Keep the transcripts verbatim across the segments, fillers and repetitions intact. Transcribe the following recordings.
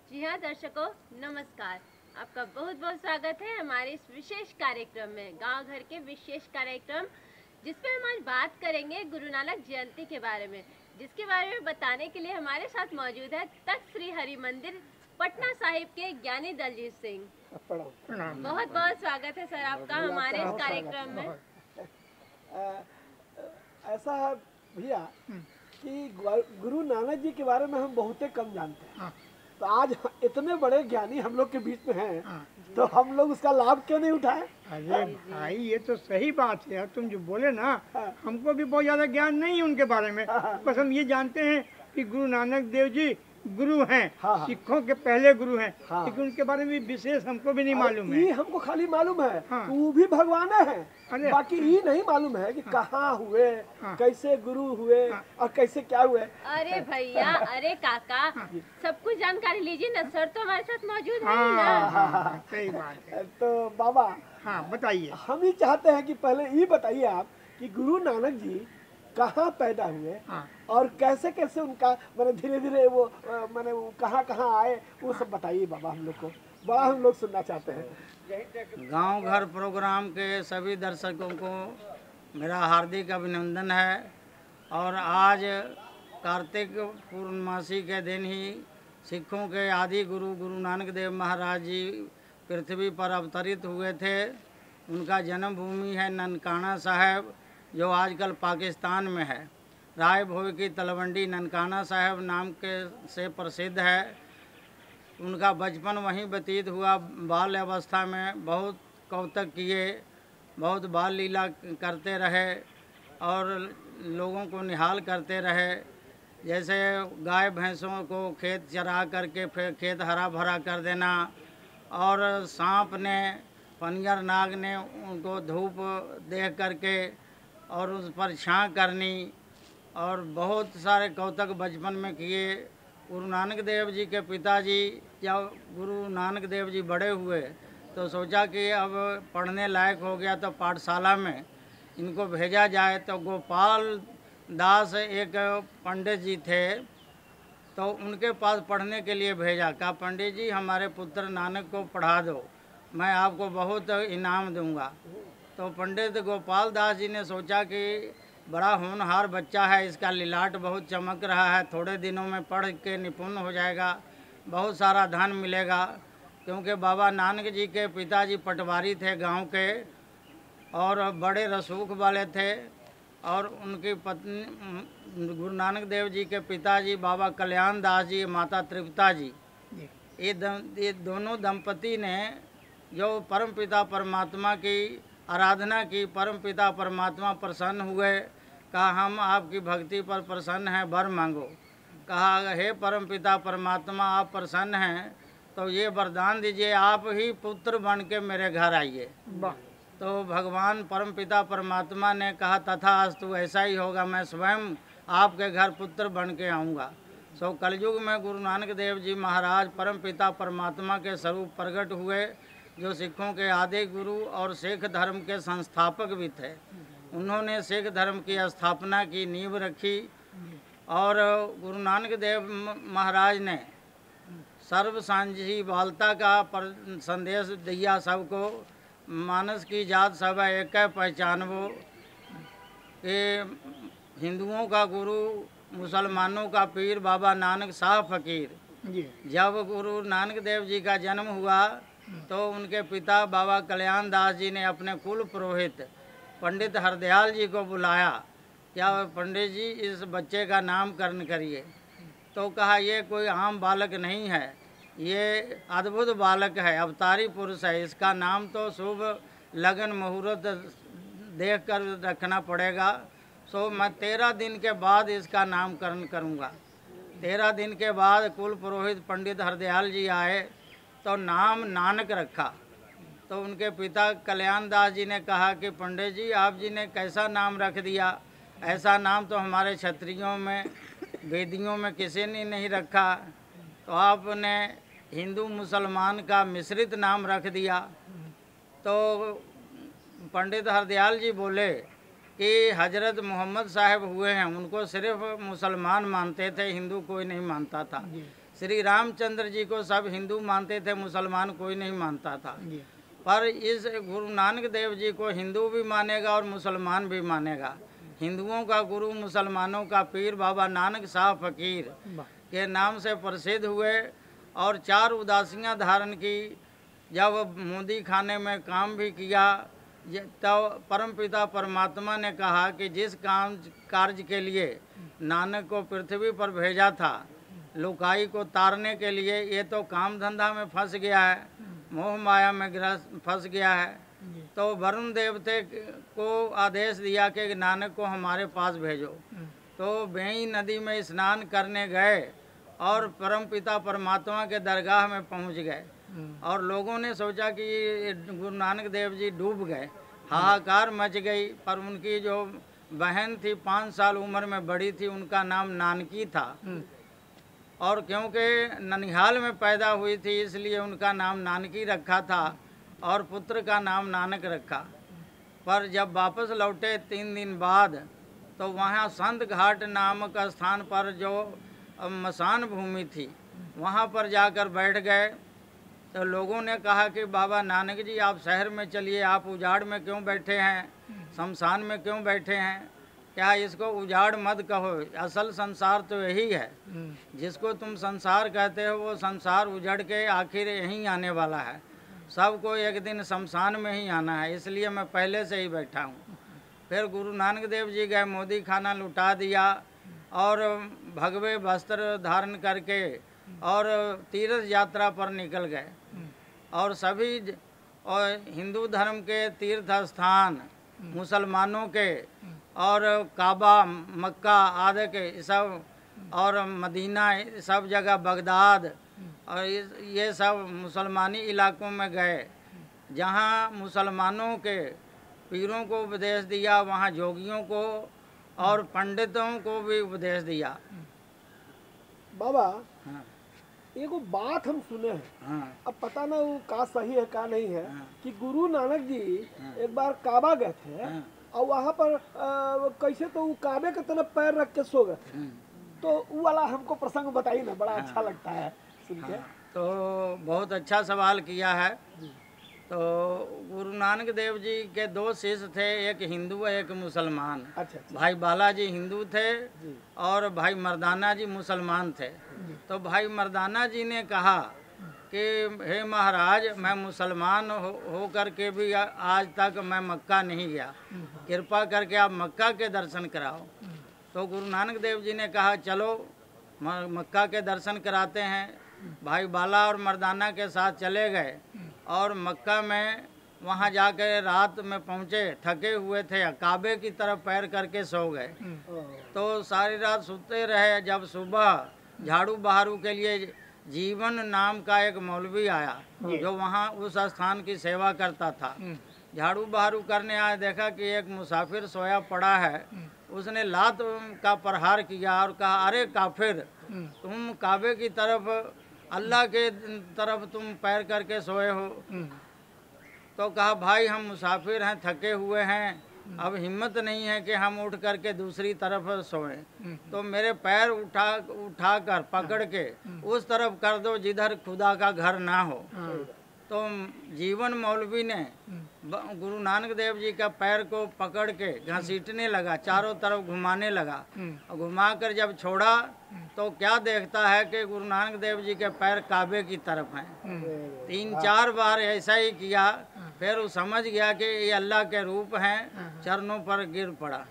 जी हाँ दर्शकों, नमस्कार। आपका बहुत बहुत स्वागत है हमारे इस विशेष कार्यक्रम में, गांव घर के विशेष कार्यक्रम, जिसमें हम आज बात करेंगे गुरु नानक जयंती के बारे में, जिसके बारे में बताने के लिए हमारे साथ मौजूद है तख्त श्री हरि मंदिर पटना साहिब के ज्ञानी दलजीत सिंह। बहुत बहुत स्वागत है सर आपका हमारे इस कार्यक्रम में। ऐसा है भैया कि गुरु नानक जी के बारे में हम बहुत कम जानते हैं, तो आज इतने बड़े ज्ञानी हम लोग के बीच में हैं, तो हम लोग उसका लाभ क्यों नहीं उठाए? अरे भाई ये तो सही बात है, तुम जो बोले ना, हमको भी बहुत ज्यादा ज्ञान नहीं है उनके बारे में। बस हम ये जानते हैं कि गुरु नानक देव जी गुरु हैं, हाँ, हाँ। सिखों के पहले गुरु हैं, हाँ। लेकिन उनके बारे में विशेष हमको भी नहीं मालूम है। ये हमको खाली मालूम है हाँ। वो भी भगवान है, अरे बाकी ये नहीं मालूम है कि कहाँ हुए, हाँ। कैसे गुरु हुए, हाँ। और कैसे क्या हुए। अरे भैया, अरे काका, सब कुछ जानकारी लीजिए ना, सर तो हमारे साथ मौजूद है ही ना। हाँ, हाँ, सही बात है। तो बाबा, हाँ बताइए। हम ही चाहते हैं कि पहले ये बताइए आप कि गुरु नानक जी कहाँ पैदा हुए, हाँ। और कैसे कैसे उनका मैंने धीरे धीरे वो मैंने वो कहाँ कहाँ आए, वो सब बताइए बाबा, हम लोग को बड़ा हम लोग सुनना चाहते हैं। गांव घर प्रोग्राम के सभी दर्शकों को मेरा हार्दिक अभिनंदन है। और आज कार्तिक पूर्णमासी के दिन ही सिखों के आदि गुरु गुरु नानक देव महाराज जी पृथ्वी पर अवतरित हुए थे। उनका जन्मभूमि है ननकाना साहिब, जो आजकल पाकिस्तान में है। राय भोई की तलवंडी ननकाना साहिब नाम के से प्रसिद्ध है। उनका बचपन वहीं व्यतीत हुआ। बाल अवस्था में बहुत कौतक किए, बहुत बाल लीला करते रहे और लोगों को निहाल करते रहे। जैसे गाय भैंसों को खेत चरा करके फिर खेत हरा भरा कर देना, और सांप ने, पनियर नाग ने उनको धूप देख करके और उस पर छाँ करनी, और बहुत सारे कौतक बचपन में किए। गुरु नानक देव जी के पिताजी, जब गुरु नानक देव जी बड़े हुए तो सोचा कि अब पढ़ने लायक हो गया तो पाठशाला में इनको भेजा जाए। तो गोपाल दास एक पंडित जी थे, तो उनके पास पढ़ने के लिए भेजा। कहा, पंडित जी हमारे पुत्र नानक को पढ़ा दो, मैं आपको बहुत इनाम दूंगा। तो पंडित गोपाल दास जी ने सोचा कि बड़ा होनहार बच्चा है, इसका लिलाट बहुत चमक रहा है, थोड़े दिनों में पढ़ के निपुण हो जाएगा, बहुत सारा धन मिलेगा। क्योंकि बाबा नानक जी के पिताजी पटवारी थे गांव के, और बड़े रसूख वाले थे। और उनकी पत्नी गुरु नानक देव जी के पिताजी बाबा कल्याण दास जी, माता तृप्ता जी, ये दम ये दोनों दंपति ने जो परमपिता परमात्मा की आराधना की, परमपिता परमात्मा प्रसन्न हुए। कहा, हम आपकी भक्ति पर प्रसन्न हैं, वर मांगो। कहा, हे परमपिता परमात्मा, आप प्रसन्न हैं तो ये वरदान दीजिए, आप ही पुत्र बन के मेरे घर आइए। तो भगवान परमपिता परमात्मा ने कहा, तथास्तु, ऐसा ही होगा, मैं स्वयं आपके घर पुत्र बन के आऊँगा। सो कलयुग में गुरु नानक देव जी महाराज परमपिता परमात्मा के स्वरूप प्रकट हुए, जो सिखों के आदि गुरु और सिख धर्म के संस्थापक भी थे। उन्होंने सिख धर्म की स्थापना की, नींव रखी। और गुरु नानक देव महाराज ने सर्व साझीवालता का पर संदेश दिया सबको। मानस की जात सब एक है पहचानवो, कि हिंदुओं का गुरु, मुसलमानों का पीर, बाबा नानक शाह फकीर। जब गुरु नानक देव जी का जन्म हुआ तो उनके पिता बाबा कल्याण दास जी ने अपने कुल पुरोहित पंडित हरदयाल जी को बुलाया। क्या पंडित जी, इस बच्चे का नामकरण करिए। तो कहा, ये कोई आम बालक नहीं है, ये अद्भुत बालक है, अवतारी पुरुष है, इसका नाम तो शुभ लगन मुहूर्त देख कर रखना पड़ेगा। सो मैं तेरह दिन के बाद इसका नामकरण करूँगा। तेरह दिन के बाद कुल पुरोहित पंडित हरदयाल जी आए तो नाम नानक रखा। तो उनके पिता कल्याण दास जी ने कहा कि पंडित जी, आप जी ने कैसा नाम रख दिया, ऐसा नाम तो हमारे क्षत्रियों में, वेदियों में किसी ने नहीं रखा, तो आपने हिंदू मुसलमान का मिश्रित नाम रख दिया। तो पंडित हरदयाल जी बोले कि हजरत मोहम्मद साहब हुए हैं, उनको सिर्फ मुसलमान मानते थे, हिंदू कोई नहीं मानता था। श्री रामचंद्र जी को सब हिंदू मानते थे, मुसलमान कोई नहीं मानता था। पर इस गुरु नानक देव जी को हिंदू भी मानेगा और मुसलमान भी मानेगा। हिंदुओं का गुरु, मुसलमानों का पीर बाबा नानक साहब फकीर के नाम से प्रसिद्ध हुए और चार उदासियाँ धारण की। जब मोदी खाने में काम भी किया तो परमपिता परमात्मा ने कहा कि जिस काम कार्य के लिए नानक को पृथ्वी पर भेजा था, लुकाई को तारने के लिए, ये तो काम धंधा में फंस गया है, मोह माया में ग्रस्त फंस गया है। तो वरुण देवते को आदेश दिया कि नानक को हमारे पास भेजो। तो बेई नदी में स्नान करने गए और परमपिता परमात्मा के दरगाह में पहुंच गए और लोगों ने सोचा कि गुरु नानक देव जी डूब गए, हाहाकार मच गई। पर उनकी जो बहन थी, पाँच साल उम्र में बड़ी थी, उनका नाम नानकी था और क्योंकि ननिहाल में पैदा हुई थी इसलिए उनका नाम नानकी रखा था और पुत्र का नाम नानक रखा। पर जब वापस लौटे तीन दिन बाद तो वहाँ संत घाट नामक स्थान पर जो मसान भूमि थी वहाँ पर जाकर बैठ गए। तो लोगों ने कहा कि बाबा नानक जी आप शहर में चलिए, आप उजाड़ में क्यों बैठे हैं, शमशान में क्यों बैठे हैं, क्या इसको उजाड़ मत कहो, असल संसार तो यही है। जिसको तुम संसार कहते हो वो संसार उजड़ के आखिर यहीं आने वाला है, सबको एक दिन शमशान में ही आना है, इसलिए मैं पहले से ही बैठा हूँ। फिर गुरु नानक देव जी गए, मोदी खाना लुटा दिया और भगवे वस्त्र धारण करके और तीर्थ यात्रा पर निकल गए और सभी और हिंदू धर्म के तीर्थ स्थान, मुसलमानों के और काबा, मक्का आदि के सब और मदीना, सब जगह बगदाद और ये सब मुसलमानी इलाकों में गए। जहाँ मुसलमानों के पीरों को उपदेश दिया, वहाँ जोगियों को और पंडितों को भी उपदेश दिया। बाबा हाँ, एगो बात हम सुने हैं, हाँ, अब पता ना वो का सही है का नहीं है, हाँ, कि गुरु नानक जी हाँ, एक बार काबा गए थे हाँ, और वहाँ पर आ, कैसे तो वो काबे के तरफ पैर रख के सो गए थे। हाँ, तो वो वाला हमको प्रसंग बताइए ना, बड़ा हाँ, अच्छा लगता है सुन के। हाँ। तो बहुत अच्छा सवाल किया है। तो गुरु नानक देव जी के दो शिष्य थे, एक हिंदू एक मुसलमान। अच्छा अच्छा भाई बालाजी हिंदू थे जी। और भाई मर्दाना जी मुसलमान थे। तो भाई मर्दाना जी ने कहा कि हे महाराज, मैं मुसलमान हो, हो कर के भी आज तक मैं मक्का नहीं गया, कृपा करके आप मक्का के दर्शन कराओ। तो गुरु नानक देव जी ने कहा चलो मक्का के दर्शन कराते हैं। भाई बाला और मर्दाना के साथ चले गए और मक्का में वहाँ जाकर रात में पहुँचे, थके हुए थे, काबे की तरफ पैर करके सो गए। तो सारी रात सोते रहे। जब सुबह झाड़ू बहारू के लिए जीवन नाम का एक मौलवी आया जो वहाँ उस स्थान की सेवा करता था। झाड़ू बहारू करने आए, देखा कि एक मुसाफिर सोया पड़ा है। उसने लात का प्रहार किया और कहा, अरे काफिर, तुम काबे की तरफ, अल्लाह के तरफ तुम पैर करके सोए हो। तो कहा, भाई हम मुसाफिर हैं, थके हुए हैं, अब हिम्मत नहीं है कि हम उठ करके दूसरी तरफ सोएं, तो मेरे पैर उठा उठा कर पकड़ के उस तरफ कर दो जिधर खुदा का घर ना हो। तो जीवन मौलवी ने गुरु नानक देव जी का पैर को पकड़ के घसीटने लगा, चारों तरफ घुमाने लगा। घुमा कर जब छोड़ा तो क्या देखता है कि गुरु नानक देव जी के पैर काबे की तरफ हैं। तीन चार बार ऐसा ही किया, फिर वो समझ गया कि ये अल्लाह के रूप हैं, चरणों पर गिर पड़ा।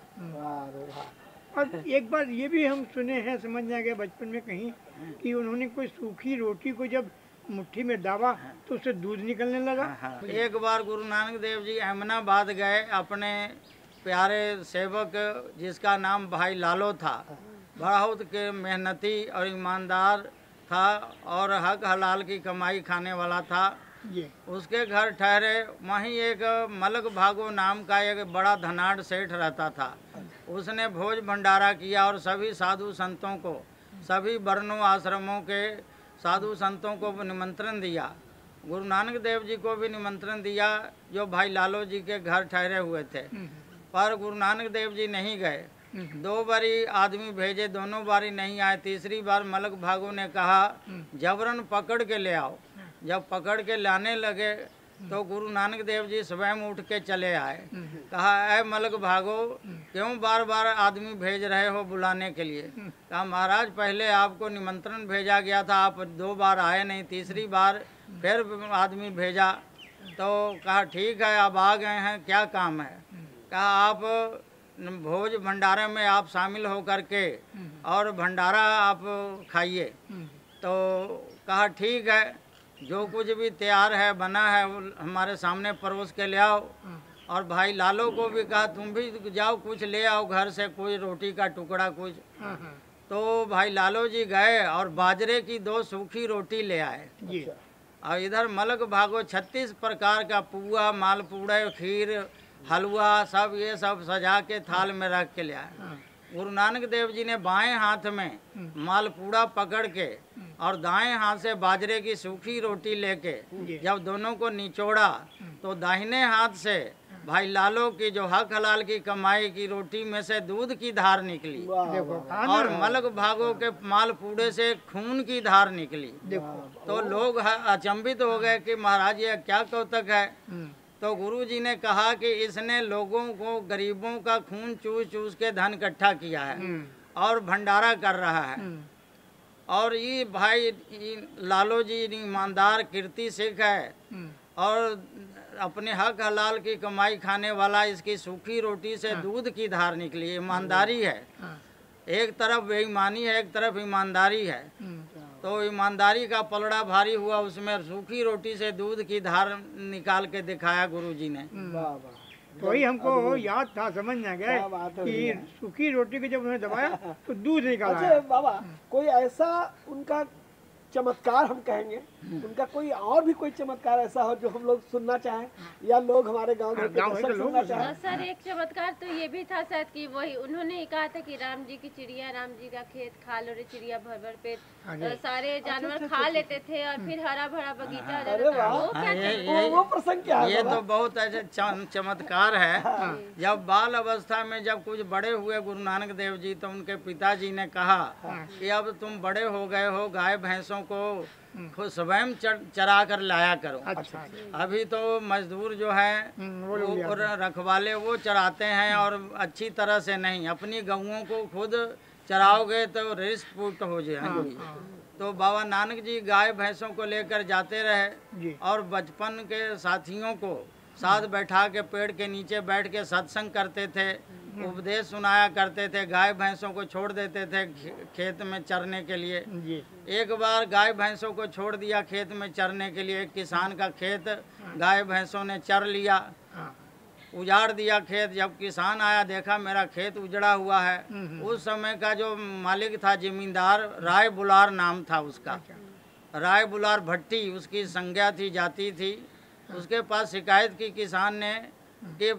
और एक बार ये भी हम सुने हैं, समझ में आ गया बचपन में कहीं, कि उन्होंने कोई सूखी रोटी को जब मुट्ठी में दाबा तो उससे दूध निकलने लगा। एक बार गुरु नानक देव जी अहमदाबाद गए, अपने प्यारे सेवक जिसका नाम भाई लालो था, बहुत के मेहनती और ईमानदार था और हक हलाल की कमाई खाने वाला था, ये उसके घर ठहरे। वहीं एक मलक भागो नाम का एक बड़ा धनाढ़ सेठ रहता था। उसने भोज भंडारा किया और सभी साधु संतों को, सभी वर्णों आश्रमों के साधु संतों को निमंत्रण दिया। गुरु नानक देव जी को भी निमंत्रण दिया जो भाई लालो जी के घर ठहरे हुए थे। पर गुरु नानक देव जी नहीं गए। दो बारी आदमी भेजे, दोनों बारी नहीं आए। तीसरी बार मलक भागो ने कहा जबरन पकड़ के ले आओ। जब पकड़ के लाने लगे तो गुरु नानक देव जी स्वयं उठ के चले आए। कहा ऐ मलक भागो, क्यों बार बार आदमी भेज रहे हो बुलाने के लिए? कहा महाराज पहले आपको निमंत्रण भेजा गया था, आप दो बार आए नहीं, तीसरी बार फिर आदमी भेजा। तो कहा ठीक है अब आ गए हैं, क्या काम है? कहा आप भोज भंडारे में आप शामिल हो करके और भंडारा आप खाइए। तो कहा ठीक है, जो कुछ भी तैयार है बना है वो हमारे सामने परोस के ले आओ। और भाई लालो को भी कहा तुम भी जाओ कुछ ले आओ घर से, कोई रोटी का टुकड़ा कुछ। तो भाई लालो जी गए और बाजरे की दो सूखी रोटी ले आए। और इधर मलक भागो छत्तीस प्रकार का पुआ, मालपूड़े, खीर, हलवा सब ये सब सजा के थाल में रख के ले आए। गुरु नानक देव जी ने बाएं हाथ में मालपूड़ा पकड़ के और दाएं हाथ से बाजरे की सूखी रोटी लेके जब दोनों को निचोड़ा तो दाहिने हाथ से भाई लालो की जो हक हलाल की कमाई की रोटी में से दूध की धार निकली और मलक भागो के मालपूड़े से खून की धार निकली। तो लोग अचंभित हो गए कि महाराज ये क्या कौतक है? तो गुरु जी ने कहा कि इसने लोगों को, गरीबों का खून चूस चूस के धन इकट्ठा किया है और भंडारा कर रहा है। और ये भाई ये लालो जी ईमानदार कीर्ति सिख है और अपने हक हलाल की कमाई खाने वाला, इसकी सूखी रोटी से दूध की धार निकली। ईमानदारी है, एक तरफ बेईमानी है, एक तरफ ईमानदारी है। तो ईमानदारी का पलड़ा भारी हुआ, उसमें सूखी रोटी से दूध की धार निकाल के दिखाया गुरु जी ने। तो ही हमको याद था, समझ ना गए कि सूखी रोटी को जब उन्होंने दबाया तो दूध निकाला। अच्छा बाबा, कोई ऐसा उनका चमत्कार हम कहेंगे, उनका कोई और भी कोई चमत्कार ऐसा हो जो हम लोग सुनना चाहें या लोग हमारे गांव घर के दर्शक सुनना चाहें? सर एक चमत्कार तो ये भी था शायद कि वही उन्होंने कहा था कि राम जी की चिड़िया, राम जी का खेत खा लो रे चिड़िया भर भर पेट, सारे जानवर खा लेते थे और फिर हरा भरा बगीचा हो जाता था। वो क्या वो वो प्रसंग क्या है? ये तो बहुत ऐसे चमत्कार है। जब बाल अवस्था में जब कुछ बड़े हुए गुरु नानक देव जी तो उनके पिताजी ने कहा कि अब तुम बड़े हो गए हो, गाय भैंसों को खुद स्वयं चरा कर लाया करो। अच्छा। अभी तो मजदूर जो है वो रखवाले वो चराते हैं और अच्छी तरह से नहीं, अपनी गऊओं को खुद चराओगे तो रिस्क पुट हो जाएंगी। तो बाबा नानक जी गाय भैंसों को लेकर जाते रहे और बचपन के साथियों को साथ बैठा के पेड़ के नीचे बैठ के सत्संग करते थे, उपदेश सुनाया करते थे, गाय भैंसों को छोड़ देते थे खेत में चरने के लिए। एक बार गाय भैंसों को छोड़ दिया खेत में चरने के लिए, एक किसान का खेत गाय भैंसों ने चर लिया, उजाड़ दिया खेत। जब किसान आया देखा मेरा खेत उजड़ा हुआ है। उस समय का जो मालिक था जमींदार, राय बुलार नाम था उसका, राय बुलार भट्टी उसकी संज्ञा थी, जाति थी। उसके पास शिकायत की किसान ने कि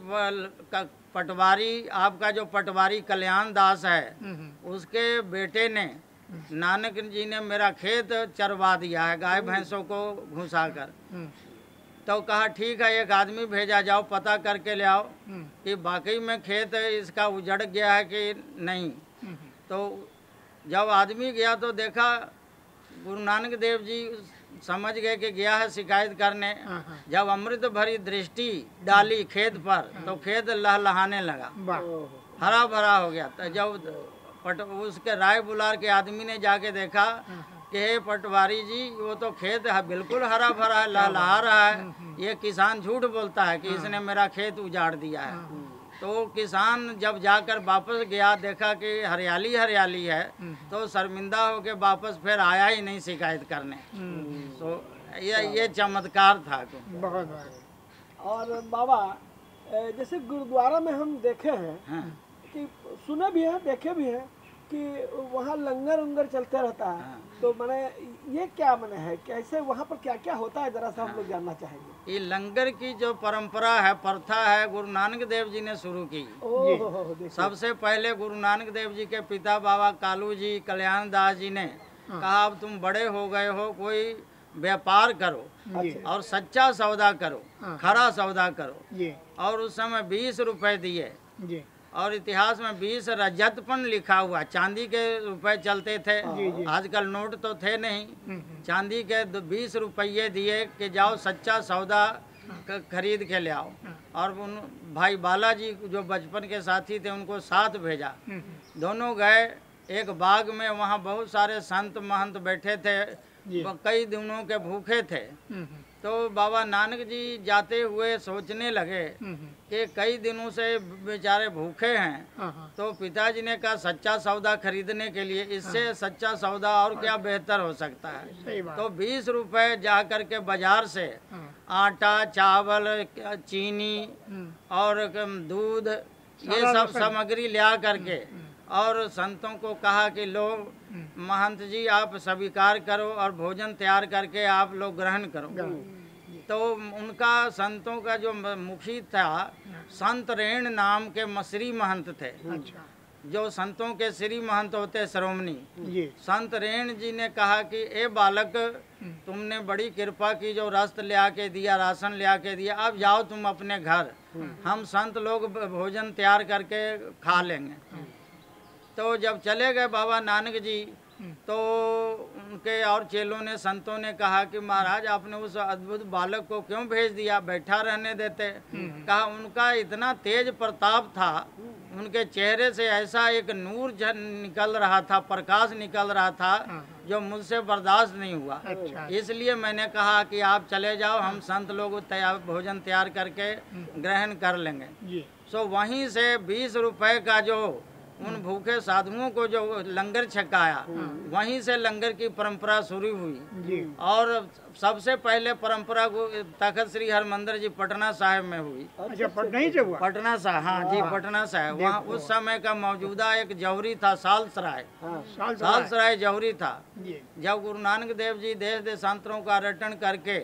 पटवारी, आपका जो पटवारी कल्याण दास है उसके बेटे ने, नानक जी ने मेरा खेत चरवा दिया है गाय भैंसों को घुसा कर। तो कहा ठीक है, एक आदमी भेजा जाओ पता करके ले आओ कि वाकई में खेत इसका उजड़ गया है कि नहीं। तो जब आदमी गया तो देखा गुरु नानक देव जी समझ गए कि गया है शिकायत करने। जब अमृत भरी दृष्टि डाली खेत पर तो खेत लहलहाने लगा, हरा भरा हो गया। तो जब पट उसके राय बुलार के आदमी ने जाके देखा कि हे पटवारी जी वो तो खेत है बिल्कुल हरा भरा है, लहलहा रहा है, ये किसान झूठ बोलता है कि इसने मेरा खेत उजाड़ दिया है। तो किसान जब जाकर वापस गया देखा कि हरियाली हरियाली है, तो शर्मिंदा होके वापस फिर आया ही नहीं शिकायत करने। तो ये ये चमत्कार था। बहुत और बाबा जैसे गुरुद्वारा में हम देखे हैं हाँ। कि सुने भी हैं, देखे भी हैं कि वहाँ लंगर उंगर चलते रहता है। हाँ। तो मैंने ये क्या मैंने है, कैसे वहाँ पर क्या क्या होता है, जरा सा हम लोग जानना चाहेंगे। ये लंगर की जो परंपरा है, प्रथा है, गुरु नानक देव जी ने शुरू की। सबसे पहले गुरु नानक देव जी के पिता बाबा कालू जी, कल्याण दास जी ने कहा अब तुम बड़े हो गए हो, कोई व्यापार करो और सच्चा सौदा करो, खरा सौदा करो। और उस समय बीस रुपए दिए और इतिहास में बीस रजतपन लिखा हुआ, चांदी के रुपए चलते थे, आजकल नोट तो थे नहीं, चांदी के बीस रुपये दिए कि जाओ सच्चा सौदा खरीद के ले आओ। और उन भाई बालाजी जो बचपन के साथी थे उनको साथ भेजा, दोनों गए एक बाग में, वहाँ बहुत सारे संत महंत बैठे थे, कई दिनों के भूखे थे। तो बाबा नानक जी जाते हुए सोचने लगे कि कई दिनों से बेचारे भूखे हैं, तो पिताजी ने कहा सच्चा सौदा खरीदने के लिए, इससे सच्चा सौदा और क्या बेहतर हो सकता है। तो बीस रुपए जा कर के बाजार से आटा, चावल, चीनी और दूध, ये सब सामग्री लिया करके और संतों को कहा कि लो महंत जी आप स्वीकार करो और भोजन तैयार करके आप लोग ग्रहण करो। तो उनका संतों का जो मुखी था संत रेण नाम के मसरी महंत थे। अच्छा। जो संतों के श्री महंत होते श्रोमणी, संत रेण जी ने कहा कि ए बालक तुमने बड़ी कृपा की, जो रस्त ले आके दिया, राशन ले आके दिया, अब जाओ तुम अपने घर, हम संत लोग भोजन तैयार करके खा लेंगे। तो जब चले गए बाबा नानक जी, तो उनके और चेलों ने, संतों ने कहा कि महाराज आपने उस अद्भुत बालक को क्यों भेज दिया, बैठा रहने देते। कहा उनका इतना तेज प्रताप था, उनके चेहरे से ऐसा एक नूर निकल रहा था, प्रकाश निकल रहा था, जो मुझसे बर्दाश्त नहीं हुआ। अच्छा। इसलिए मैंने कहा कि आप चले जाओ, हम संत लोग तैयार भोजन तैयार करके ग्रहण कर लेंगे। सो वहीं से बीस रुपए का जो उन भूखे साधुओं को जो लंगर छकाया, वहीं से लंगर की परंपरा शुरू हुई। और सबसे पहले परंपरा को तखत श्री हरमंदिर जी पटना साहिब में हुई। अच्छा, पटना ही से हुआ? पटना साहिब, हाँ जी, पटना साहिब। वहाँ उस समय का मौजूदा एक जौहरी था, सालसराय, सालसराय जौहरी था। जब गुरु नानक देव जी देश देशांतरों का पर्यटन करके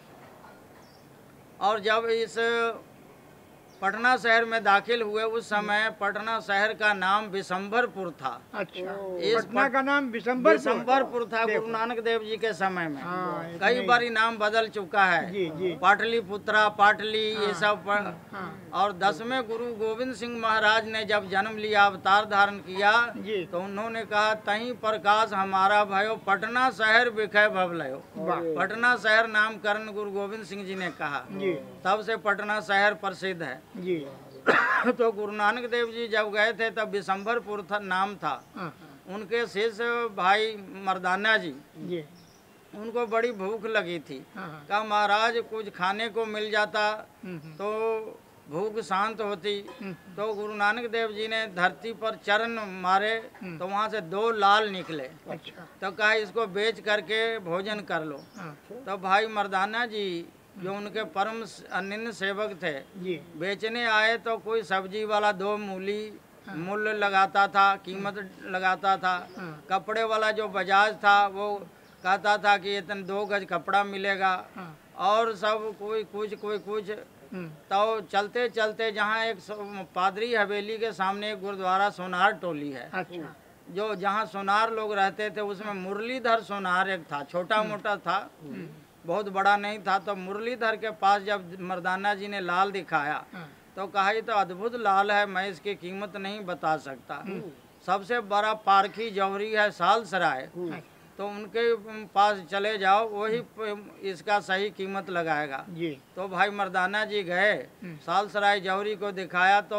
और जब इस पटना शहर में दाखिल हुए, उस समय पटना शहर का नाम बिशंभरपुर था। अच्छा, इस पटना का नाम बिशंभरपुर बिशंभरपुर था गुरु नानक देव जी के समय में। कई बार नाम बदल चुका है, पाटलिपुत्रा, पाटली, ये सब। और दसवें गुरु गोविंद सिंह महाराज ने जब जन्म लिया, अवतार धारण किया, तो उन्होंने कहा तहीं प्रकाश हमारा भयो, पटना शहर विखय भवलयो। पटना शहर नामकरण गुरु गोविंद सिंह जी ने कहा, तब से पटना शहर प्रसिद्ध है जी। तो गुरु नानक देव जी जब गए थे तब बिशंभरपुर था नाम था। उनके शिष्य भाई मर्दाना जी, जी उनको बड़ी भूख लगी थी। कहा महाराज कुछ खाने को मिल जाता तो भूख शांत होती। तो गुरु नानक देव जी ने धरती पर चरण मारे तो वहाँ से दो लाल निकले। अच्छा। तो कहा इसको बेच करके भोजन कर लो। तो भाई मर्दाना जी जो उनके परम अनन्य सेवक थे, बेचने आए तो कोई सब्जी वाला दो मूली मूल्य लगाता था, कीमत लगाता था। कपड़े वाला जो बजाज था वो कहता था कि इतने दो गज कपड़ा मिलेगा, और सब कोई कुछ कोई कुछ। तो चलते चलते जहाँ एक पादरी हवेली के सामने एक गुरुद्वारा सोनार टोली है। अच्छा। जो जहाँ सोनार लोग रहते थे उसमें मुरलीधर सोनार एक था, छोटा मोटा था, बहुत बड़ा नहीं था। तो मुरलीधर के पास जब मर्दाना जी ने लाल दिखाया तो कहा ये तो अद्भुत लाल है, मैं इसकी कीमत नहीं बता सकता। सबसे बड़ा पारखी जौहरी है सालसराय, तो उनके पास चले जाओ, वही इसका सही कीमत लगाएगा। तो भाई मर्दाना जी गए, सालसराय जौहरी को दिखाया तो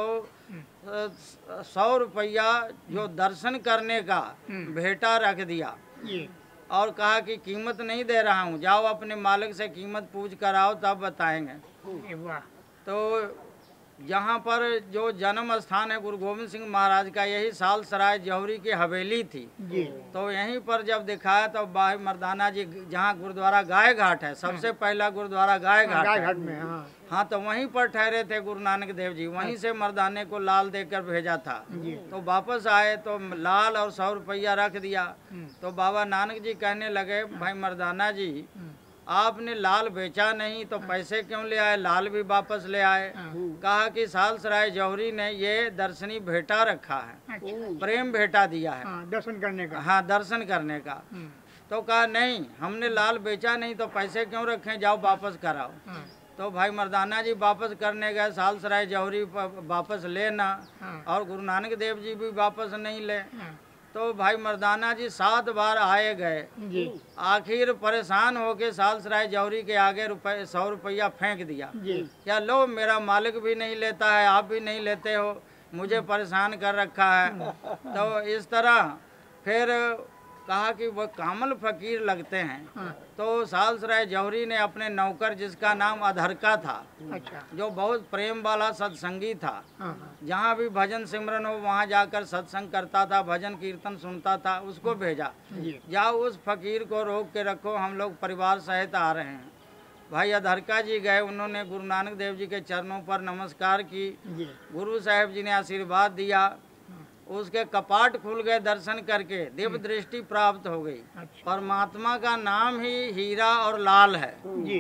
सौ रुपया जो दर्शन करने का भेटा रख दिया और कहा कि कीमत नहीं दे रहा हूँ, जाओ अपने मालिक से कीमत पूछ कर आओ तब बताएंगे। तो यहाँ पर जो जन्म स्थान है गुरु गोविंद सिंह महाराज का, यही सालसराय जौहरी की हवेली थी। तो यहीं पर जब दिखाया तो भाई मर्दाना जी, जहाँ गुरुद्वारा गाय घाट है, सबसे पहला गुरुद्वारा गाय घाट है। में, हाँ।, हाँ तो वहीं पर ठहरे थे गुरु नानक देव जी, वहीं से मर्दाने को लाल देकर भेजा था। तो वापस आए तो लाल और सौ रुपया रख दिया। तो बाबा नानक जी कहने लगे भाई मर्दाना जी आपने लाल बेचा नहीं तो पैसे क्यों ले आए, लाल भी वापस ले आए। कहा कि सालसराय जौहरी ने ये दर्शनी भेटा रखा है, प्रेम भेटा दिया है, हाँ, दर्शन करने का। हाँ दर्शन करने का। तो कहा नहीं हमने लाल बेचा नहीं तो पैसे क्यों रखें, जाओ वापस कराओ। तो भाई मर्दाना जी वापस करने गए, सालसराय जौहरी प- वापस लेना, हाँ। और गुरु नानक देव जी भी वापस नहीं ले। हाँ। तो भाई मर्दाना जी सात बार आए गए, जी आखिर परेशान होके सालसराय जौहरी के आगे रुपए सौ रुपया फेंक दिया। जी क्या लो, मेरा मालिक भी नहीं लेता है, आप भी नहीं लेते हो, मुझे परेशान कर रखा है। तो इस तरह फिर कहा कि वो कामल फकीर लगते हैं। हाँ। तो सालसराय जौहरी ने अपने नौकर, जिसका नाम अधरका था, अच्छा जो बहुत प्रेम वाला सत्संगी था, हाँ हाँ जहाँ भी भजन सिमरन हो वहाँ जाकर सत्संग करता था, भजन कीर्तन सुनता था, उसको भेजा, जी जाओ उस फकीर को रोक के रखो, हम लोग परिवार सहित आ रहे हैं। भाई अधरका जी गए, उन्होंने गुरु नानक देव जी के चरणों पर नमस्कार की, जी गुरु साहब जी ने आशीर्वाद दिया, उसके कपाट खुल गए, दर्शन करके दिव्य दृष्टि प्राप्त हो गई। अच्छा परमात्मा का नाम ही हीरा और लाल है, जी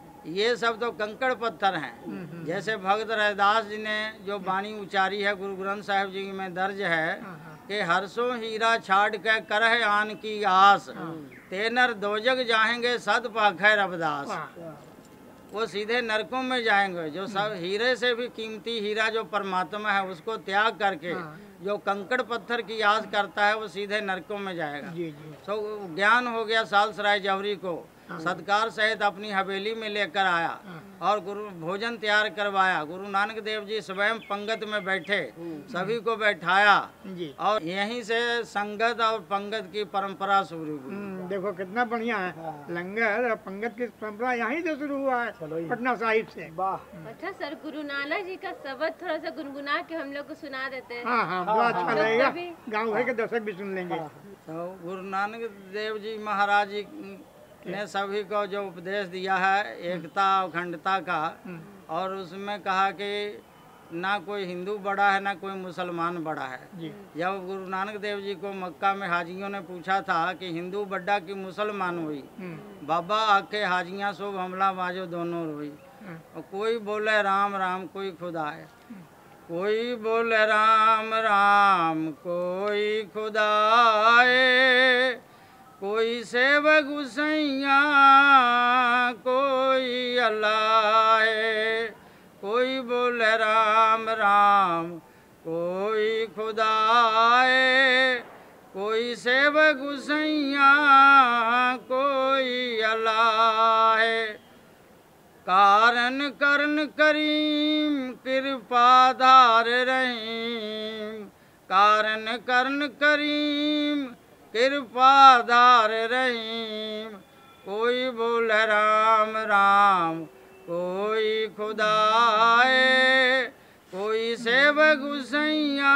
ये सब तो कंकड़ पत्थर हैं। जैसे भगत रैदास जी ने जो वाणी उचारी है, गुरु ग्रंथ साहिब जी में दर्ज है कि हर्षो हीरा छाड़ के करह आन की आस, तेनर दो जग जाएंगे सद पाखै रबदास। वाह वो सीधे नरकों में जाएंगे। जो सब हीरे से भी कीमती हीरा जो परमात्मा है, उसको त्याग करके जो कंकड़ पत्थर की आस करता है, वो सीधे नरकों में जाएगा। जी जी तो ज्ञान हो गया सालसराय जौहरी को, सत्कार सहित अपनी हवेली में लेकर आया और गुरु भोजन तैयार करवाया। गुरु नानक देव जी स्वयं पंगत में बैठे, सभी को बैठाया, जी और यहीं से संगत और पंगत की परंपरा शुरू हुई। हम्म, देखो कितना बढ़िया है। लंगर और पंगत की परंपरा यहीं से शुरू हुआ है, चलो ये। पटना साहिब से। वाह। अच्छा सर, गुरु नानक जी का शब्द थोड़ा सा गुनगुना के हम लोग को सुना देते हैं। हाँ हाँ बड़ा अच्छा हाँ, लगेगा, कभी- गांव भर के दर्शक भी सुन लेंगे। तो गुरु नानक देव जी महाराज जी ने सभी को जो उपदेश दिया है एकता अखंडता का, और उसमें कहा कि ना कोई हिंदू बड़ा है ना कोई मुसलमान बड़ा है। जी जब गुरु नानक देव जी को मक्का में हाजियों ने पूछा था कि हिंदू बड्डा की मुसलमान हुई, हम्म, बाबा आके हाजियाँ शुभ हमला बाजो दोनों रोई। हम्म, और कोई बोले राम राम कोई खुदा है, कोई बोले राम राम कोई खुदा है, कोई सेवक गुसैया कोई अल्लाह है, कोई बोले राम राम कोई खुदा है, कोई सेवक गुसैया कोई अल्लाह है। कारण करण करीम कृपा धार रहीम, कारण करण करीम कृपा धार रहीम, कोई बोल राम राम कोई खुदा है, कोई सेवक गुसैया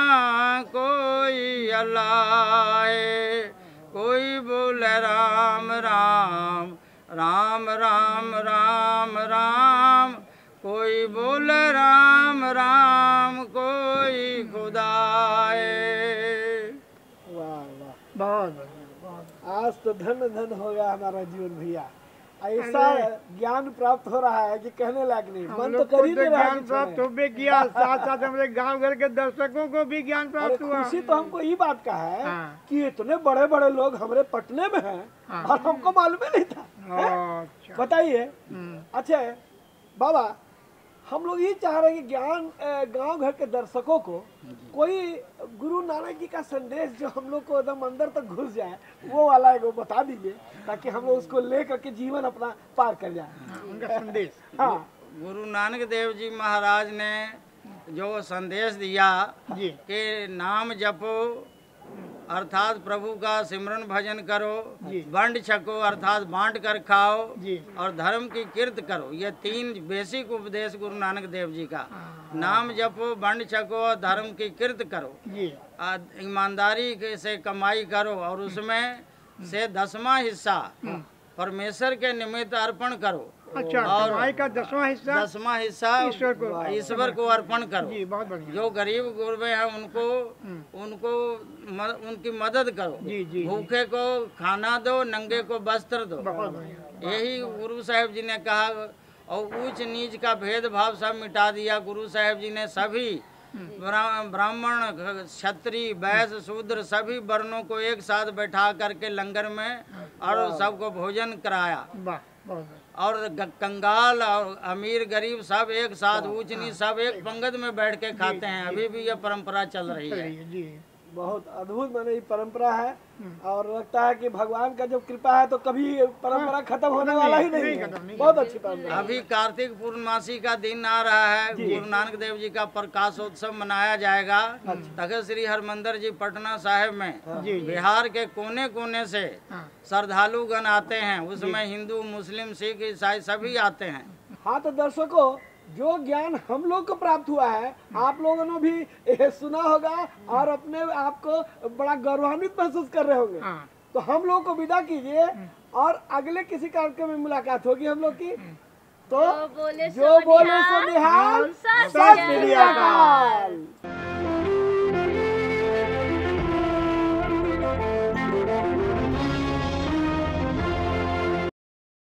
कोई अल्लाह है, कोई बोल राम राम राम राम राम राम, कोई बोल राम राम कोई खुदा है। वाह वाह। बहुत बढ़िया बहुत। आज तो धन धन हो गया हमारा जीवन भैया। ऐसा ज्ञान प्राप्त हो रहा है कि कहने लायक नहीं, हम मन तो लोग कर को ही तो नहीं रहा ज्ञान कि प्राप्त छोड़े। हो भी किया, साथ साथ हमारे गांव घर के दर्शकों को भी ज्ञान अरे प्राप्त हुआ। खुशी तो हमको ये बात का है हाँ। कि इतने बड़े बड़े लोग हमारे पटने में हैं हाँ। और हमको मालूम ही नहीं था। अच्छा बताइए। हम्म, अच्छा बाबा, हम लोग ये चाह रहे हैं कि ज्ञान अ, गांव घर के दर्शकों को कोई गुरु नानक जी का संदेश जो हम लोग को एकदम अंदर तक घुस जाए, वो वाला एगो बता दीजिए, ताकि हम लोग उसको ले करके जीवन अपना पार कर जाए। हाँ, उनका संदेश। हाँ गुरु नानक देव जी महाराज ने जो संदेश दिया जी कि नाम जपो अर्थात प्रभु का सिमरन भजन करो, जी। बंड छको अर्थात बांट कर खाओ, जी और धर्म की कीर्त करो। ये तीन बेसिक उपदेश गुरु नानक देव जी का। हाँ, नाम जपो, बंड छको और धर्म की कीर्त करो, जी आ, ईमानदारी के से कमाई करो, और उसमें से दसवां हिस्सा परमेश्वर के निमित्त अर्पण करो। अच्छा, और कमाई का दसवां हिस्सा दसवां हिस्सा ईश्वर को। ईश्वर को अर्पण करो। जी बहुत बढ़िया। जो गरीब गुरबे हैं उनको उनको म, उनकी मदद करो। जी, जी, भूखे को खाना दो, नंगे को वस्त्र दो। बहुत बढ़िया। यही गुरु साहब जी ने कहा, और ऊंच नीच का भेदभाव सब मिटा दिया। गुरु साहब जी ने सभी ब्रा- ब्राह्मण, क्षत्रिय, वैश्य, शूद्र सभी वर्णों को एक साथ बैठा करके लंगर में और सबको भोजन कराया। वाह और ग- कंगाल और अमीर गरीब सब एक साथ, ऊंच नीच सब एक पंगत में बैठ के खाते हैं। अभी भी ये परंपरा चल रही है। जी बहुत अद्भुत माने ये परंपरा है, और लगता है कि भगवान का जब कृपा है तो कभी परंपरा खत्म होने वाला ही नहीं है। बहुत अच्छी परंपरा। अभी कार्तिक पूर्णमासी का दिन आ रहा है, गुरु नानक देव जी का प्रकाशोत्सव मनाया जाएगा। तखत श्री हरमंदिर जी पटना साहिब में बिहार के कोने कोने से श्रद्धालुगण आते हैं। उसमें हिंदू, मुस्लिम, सिख, ईसाई सभी आते हैं। हाँ तो दर्शकों, जो ज्ञान हम लोग को प्राप्त हुआ है, आप लोगों ने भी ये सुना होगा और अपने आप को बड़ा गौरवान्वित महसूस कर रहे होंगे। तो हम लोग को विदा कीजिए और अगले किसी कार्यक्रम में मुलाकात होगी हम लोग की। तो जो बोले जो बोले सो सो निहाल, सत सत श्री अकाल।